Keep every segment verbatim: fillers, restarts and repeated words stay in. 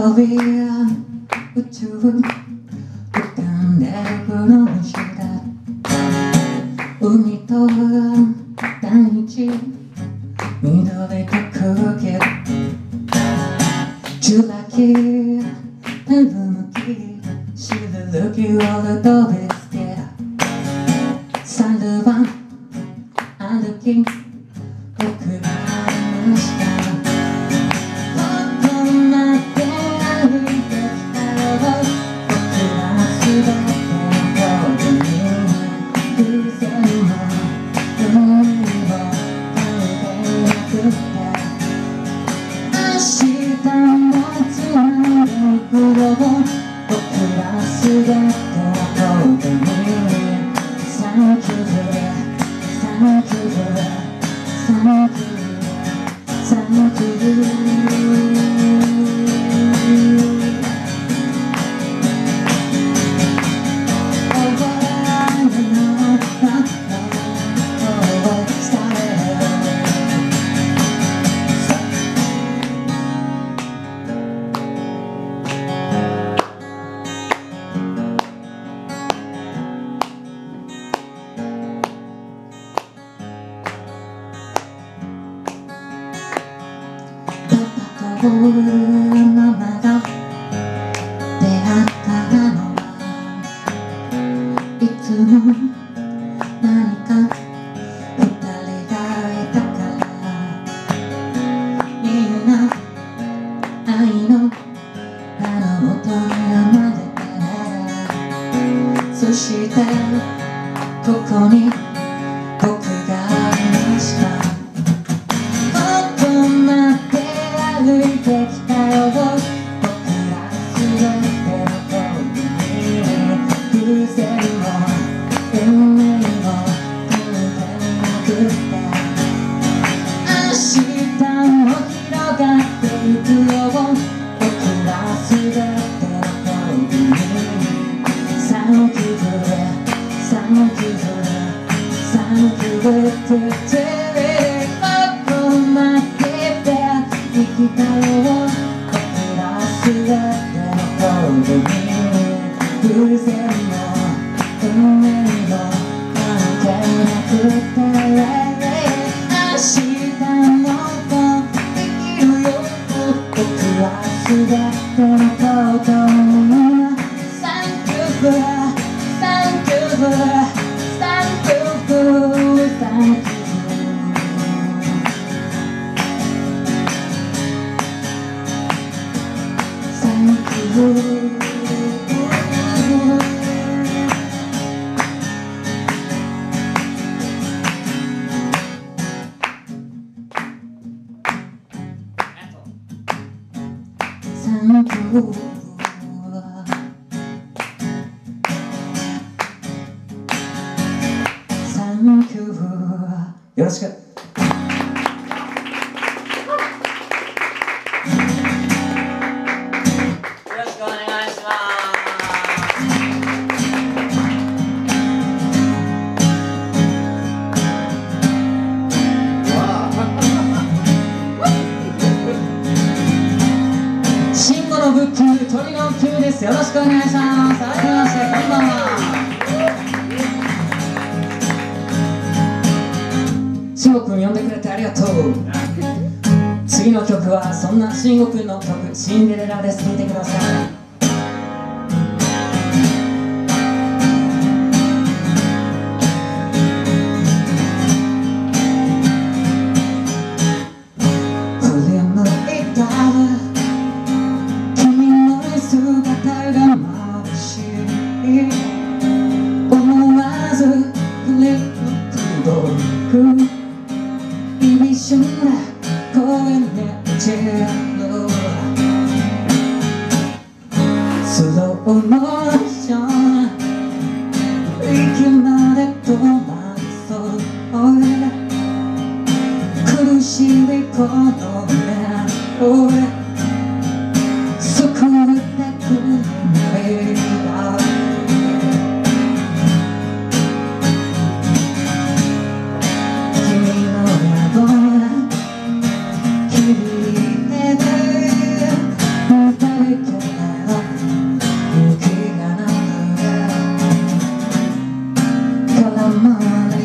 飛び宇宙浮かんでるブルーシュだ海と大地緑と空気ジュラキ目向きしるきを飛びつけサルバン歩き僕がいましたどこまで歩いてきたよ僕らすべてのことに偶然も運命を変えてなくて明日もつないでいくよ僕らすべてのことに Thank you Thank you Thank you Thank youママが出会ったのはいつも何か二人がいたからみんな愛のあの音に生まれてそしてここに僕がいましたここまで歩いてきたよ僕らすべてのことに偶然も運命も変えてなくて明日も広がっていくよ僕らすべてのことに Thank you Thank you Thank youここまで生きたよ僕らすべてのことに偶然も運命も関係なくて明日もできるよ僕らすべてのことに Thank you Thank you Thank you Thank you Thank you Thank you よろしくしんごのブッキング鳥のきゅうです。よろしくお願いします。改めましてこんばんは。しんごくん呼んでくれてありがとう。次の曲はそんなしんごくんの曲シンデレラです。聴いてください。君いけど勇気がなくて空回り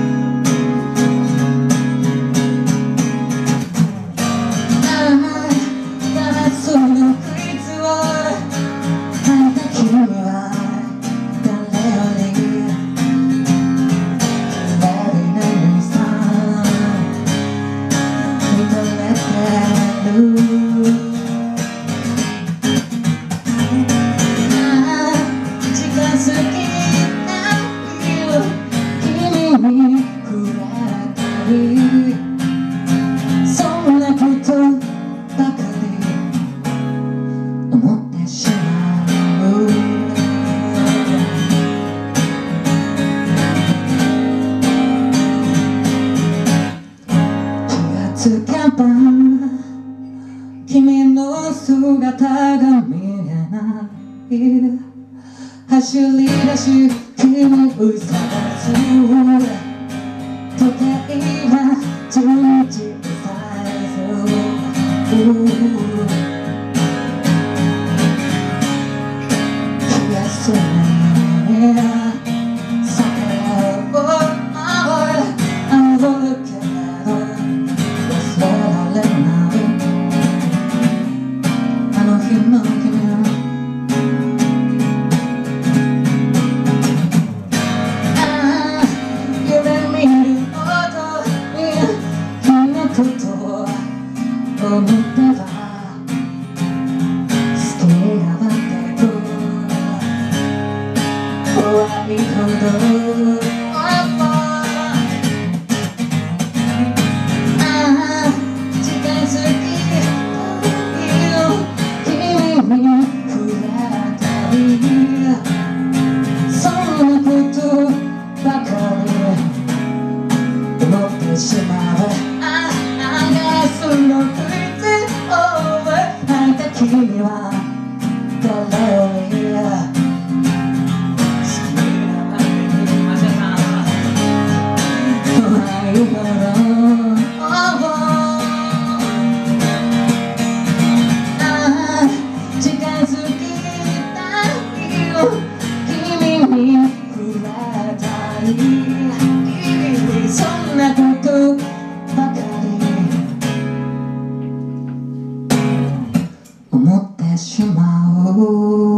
ガラスのクイズを吐いた君は誰よりそんなことばかり思ってしまう気がつけば君の姿が見えない走り出し君を探す時計はじゅうにじサイズ気がするね酒を守るあるけど忘れられないあの日の君思っては好きなだけど怖いほどああ近づきたいよ君に触れたりそんなことばかり思ってしまう君は誰より好きなわけにませんか怖いほど近づきたいよ君に触れたいそんなことばかり思ってしまう